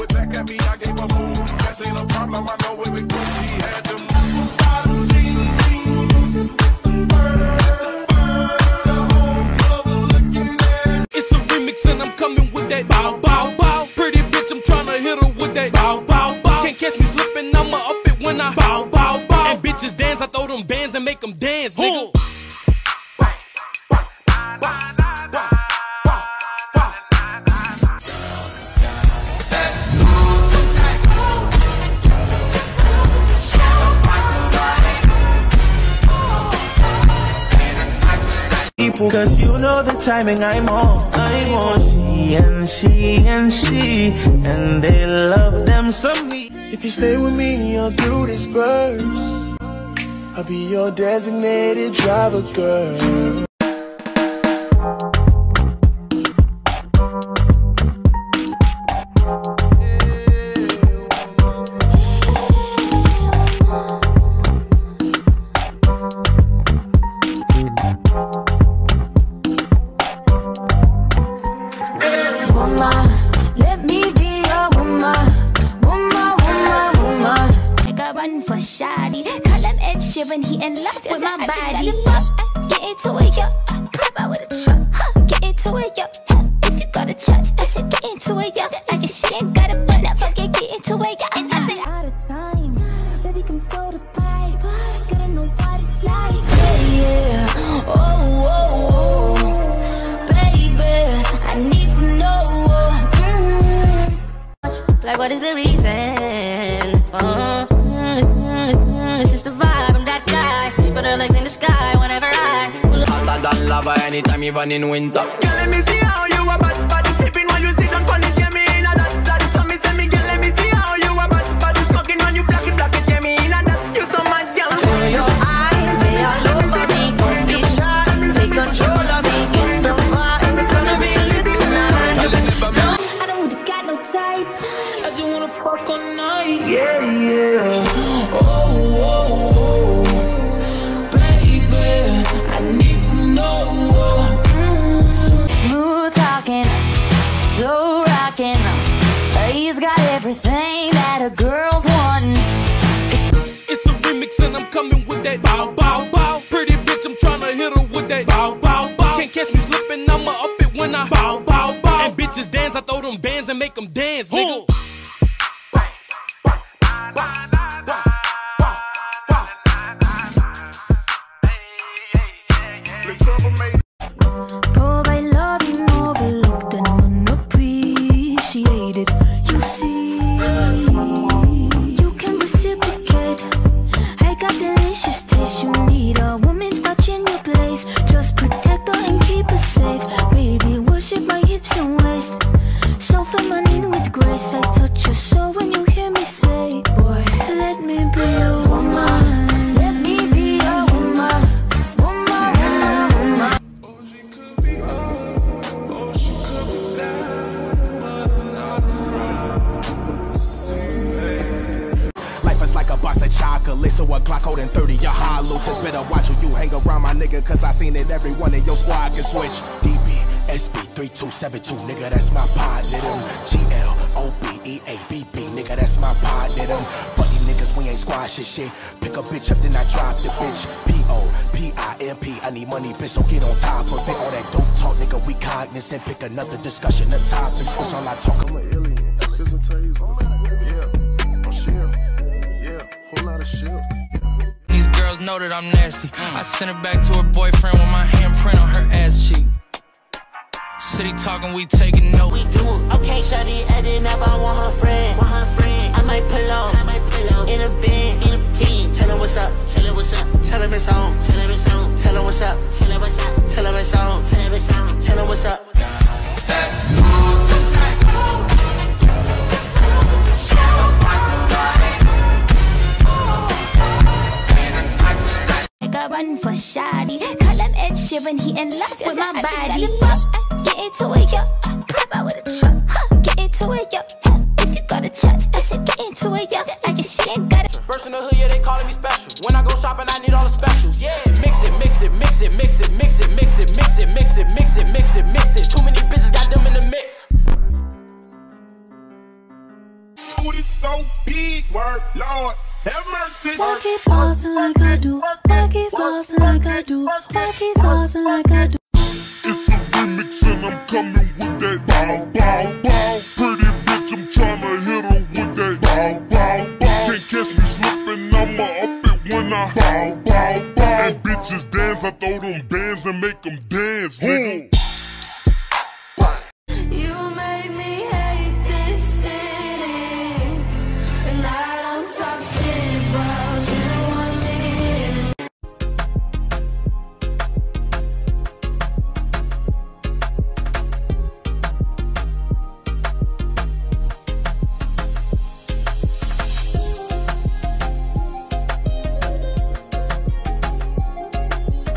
it back at me, I gave a move. That ain't a problem, I know it because she had them. It's a remix and I'm coming with that bow, bow, bow. Pretty bitch, I'm tryna hit her with that bow, bow, bow. Can't catch me slipping, I'ma up it when I bow, bow, bow. And bitches dance, I throw them bands and make them dance, nigga. Cause you know the timing I'm on. She and they love them some me. If you stay with me, I'll do this first. I'll be your designated driver, girl. Let me be your woman, woman, woman, woman. Make a run for shoddy. Call him Ed Sheeran, he in love with my body. Get into it, yo. Pop out with a truck. Get into it, yo. If you go to church, I said get into it, yo. I just she ain't got it, but I forget get into it, yo. And I said out of time, baby, come throw the pipe. Gotta know what it's like, yeah, yeah. Oh, oh, oh, baby, I need to know. Like, what is the reason? It's just the vibe, I'm that guy. She put her legs in the sky whenever I hotter than lava anytime even in winter. Girl, let me see how you a bad body sipping while you sit on punish. Yeah, me in a that. So me tell me, girl, let me see how you a bad body smoking when you block it, yeah, me in a that. You so mad, girl. Turn your eyes, they all over me. Don't be shy, take control of me. Get the vibe, it's gonna be lit tonight. No, I don't really got no tights. I just wanna fuck all night. Yeah, yeah. Oh, oh, oh, baby, I need to know. Smooth talking, so rocking. He's got everything that a girl's wanting. It's a remix and I'm coming with that bow, bow, bow. Pretty bitch, I'm tryna hit her with that bow, bow, bow. Can't catch me slipping, I'ma up it when I bow, bow, bow. And bitches dance, I throw them bands and make them dance, nigga. Provide loving overlooked and unappreciated. You see, you can reciprocate. I got delicious taste. You need a woman's touch in your place. Just protect her and keep her safe. Baby, worship my hips and waist. So feminine with grace. I touch your soul when you hear me say, boy, let me be your woman. Let me be your woman. Woman, woman, woman. Life is like a box of chocolate, so a Glock holding 30 your hollow. Just better watch who you hang around, my nigga, cause I seen it every one of your squad can switch. DB, SB, 3272, nigga, that's my partner. GL, OB, EA, BB, nigga, that's my partner. Fuck these niggas, we ain't squash shit. Pick a bitch up, then I drop the bitch. P-O-P-I-M-P, I need money, bitch, so get on top of it. All that dope talk, nigga, we cognizant. Pick another discussion, the topic, switch all I talk. I'm an alien, here's a taser. Yeah, I'm shit. Yeah, whole lot of shit. These girls know that I'm nasty. I sent her back to her boyfriend with my handprint on her ass cheek. City talking, we taking note. We do. Okay, shawty, adding up, I want her friend. I might pull up, in a bin, tell her what's up, tell her it's on, tell her what's up, tell her it's on, tell her what's up. Make a run for shoddy. Call him Ed Sheeran, he in love with my body. Get into it, yo. Pop out with a truck. Get into it, yo. If you go to church, I said get into it, yo. I just she ain't got it. First in the hood, yeah, they calling me special. When I go shopping, I need all the specials. Yeah, mix it, mix it, mix it, mix it, mix it, mix it, mix it, mix it, mix it, mix it, mix it. Too many bitches got them in the mix. booty so big, word, Lord, have mercy. Work it flossing like I do. Work it flossing like I do. Work it saucing like I do. It's a remix and I'm coming with that bow, bow, bow. Pretty bitch, I'm tryna hit her with that bow, bow, bow. Can't catch me slipping, I'ma up it when I bow, bow, bow. And bitches dance, I throw them bands and make them dance.